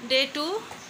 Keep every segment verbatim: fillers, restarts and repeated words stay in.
Day to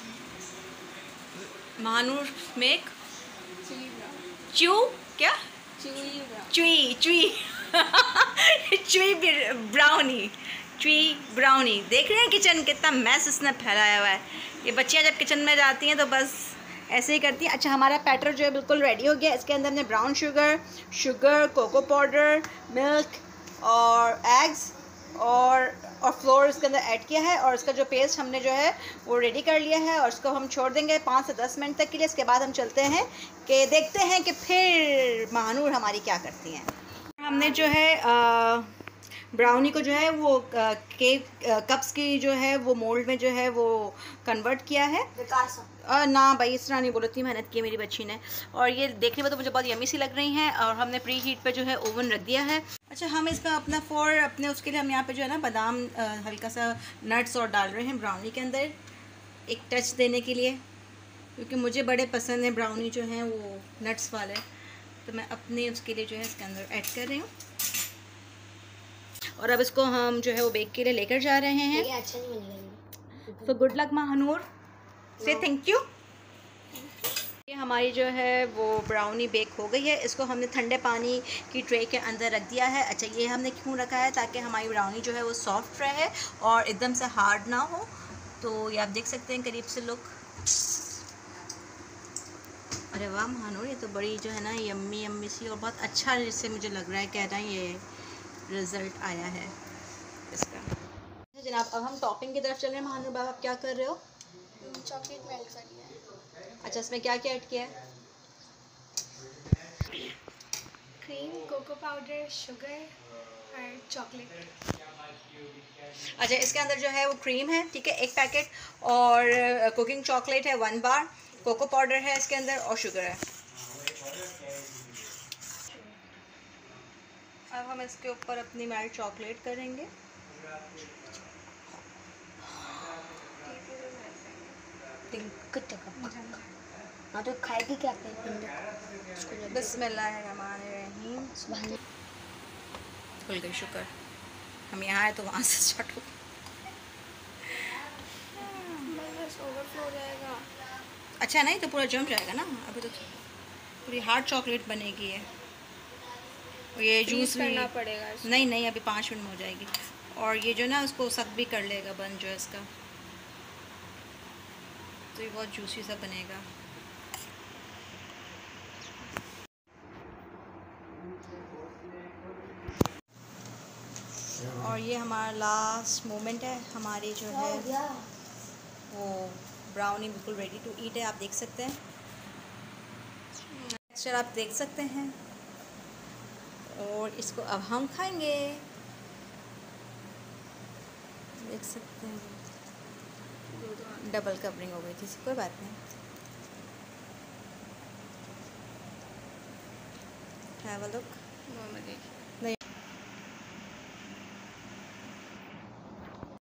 Mahnoor make चू क्या चुई चुई चुई ब्राउनी चुई ब्राउनी। देख रहे हैं किचन कितना मैस उसने फैलाया हुआ है। ये बच्चियां जब किचन में जाती हैं तो बस ऐसे ही करती हैं। अच्छा, हमारा बैटर जो है बिल्कुल रेडी हो गया। इसके अंदर हमने brown sugar sugar cocoa powder, milk और एग्स और और फ्लोर इसके अंदर ऐड किया है, और इसका जो पेस्ट हमने जो है वो रेडी कर लिया है, और इसको हम छोड़ देंगे पाँच से दस मिनट तक के लिए। इसके बाद हम चलते हैं कि देखते हैं कि फिर महानूर हमारी क्या करती हैं। हमने जो है आ, ब्राउनी को जो है वो केक कप्स की जो है वो मोल्ड में जो है वो कन्वर्ट किया है। आ, ना भाई इस तरह नहीं बोलो, इतनी मेहनत की है मेरी बच्ची ने। और ये देखने में तो मुझे बहुत यमी सी लग रही हैं, और हमने प्री हीट पे जो है ओवन रख दिया है। अच्छा, हम इसका अपना फॉर अपने उसके लिए हम यहाँ पे जो है ना बादाम हल्का सा नट्स और डाल रहे हैं ब्राउनी के अंदर, एक टच देने के लिए, क्योंकि मुझे बड़े पसंद है ब्राउनी जो है वो नट्स वाले, तो मैं अपने उसके लिए जो है इसके अंदर ऐड कर रही हूँ। और अब इसको हम जो है वो बेक के लिए लेकर जा रहे हैं। ये अच्छा नहीं बनेगा। सो गुड लक महानूर, से थैंक यू। ये हमारी जो है वो ब्राउनी बेक हो गई है। इसको हमने ठंडे पानी की ट्रे के अंदर रख दिया है। अच्छा, ये हमने क्यों रखा है? ताकि हमारी ब्राउनी जो है वो सॉफ्ट रहे और एकदम से हार्ड ना हो। तो ये आप देख सकते हैं करीब से लुक। अरे वाह महानूर, ये तो बड़ी जो है ना यम्मी यम्मी सी और बहुत अच्छा जिससे मुझे लग रहा है, कह रहा है ये रिज़ल्ट आया है इसका। जनाब, अब हम टॉपिंग की तरफ चल रहे हैं। महानूर बाबा, आप क्या कर रहे हो? चॉकलेट मेल्ट कर लिया है। अच्छा, इसमें क्या क्या ऐड किया है? क्रीम, कोको पाउडर, शुगर और चॉकलेट। अच्छा, इसके अंदर जो है वो क्रीम है, ठीक है, एक पैकेट, और कुकिंग चॉकलेट है वन बार, कोको पाउडर है इसके अंदर, और शुगर है। अब हम इसके ऊपर अपनी मेल्ट चॉकलेट करेंगे। हाँ तो खाएगी क्या? बिस्मिल्लाहिर्रहमानिर्रहीम। खुल गई, शुक्र हम यहाँ आए तो वहाँ से स्टार्ट हो। ओवरफ्लो हो जाएगा। अच्छा, नहीं तो पूरा जम जाएगा ना। अभी तो पूरी हार्ड चॉकलेट बनेगी है। और ये जूस भी करना पड़ेगा इसको। नहीं नहीं, अभी पाँच मिनट में हो जाएगी। और ये जो ना उसको सक भी कर लेगा बन जो है इसका, तो ये बहुत जूसी सा बनेगा। और ये हमारा लास्ट मोमेंट है। हमारी जो है वो ब्राउनी बिल्कुल रेडी टू ईट है, आप देख सकते हैं। टेक्सचर आप देख सकते हैं, और इसको अब हम खाएंगे। देख सकते हैं डबल कवरिंग हो गई थी, कोई बात नहीं। Have a look. नहीं